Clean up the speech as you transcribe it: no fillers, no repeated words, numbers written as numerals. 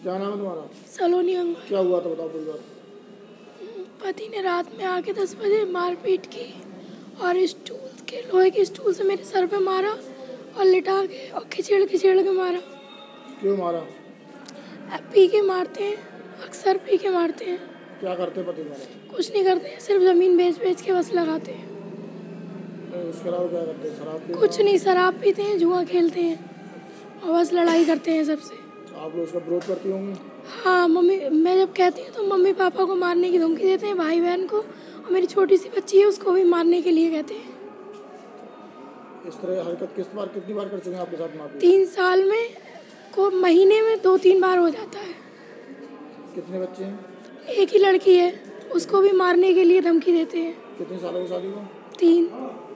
क्या नाम है तुम्हारा? सलोनी अंगवाल। क्या हुआ था बताओ पूरी बात। पति ने रात में आके 10 बजे मारपीट की और स्टूल के लोहे के स्टूल से मेरे सर पे मारा और लिटा के और खिचड़ के मारा। क्यों मारा? अब पी के मारते हैं, अक्सर पी के मारते हैं। क्या करते पति तुम्हारे? कुछ नहीं करते हैं, सिर्फ ज़मीन बेच के बस लगाते हैं। उसके अलावा क्या करते हैं? शराब पीते? कुछ नहीं, शराब पीते हैं, जुआ खेलते हैं और बस लड़ाई करते हैं सबसे। आप लोग उसका विरोध करती होंगी? हाँ, मम्मी मैं जब कहती हूँ तो मम्मी पापा को मारने की धमकी देते हैं, भाई बहन को, और मेरी छोटी सी बच्ची है उसको भी मारने के लिए कहते हैं। इस तरह हरकत कितनी बार कर चुके हैं आपके साथ मारपीट? 3 साल में को महीने में 2-3 बार हो जाता है। कितने बच्चे हैं? एक ही लड़की है, उसको भी मारने के लिए धमकी देते हैं। कितने सालों की शादी को? 3।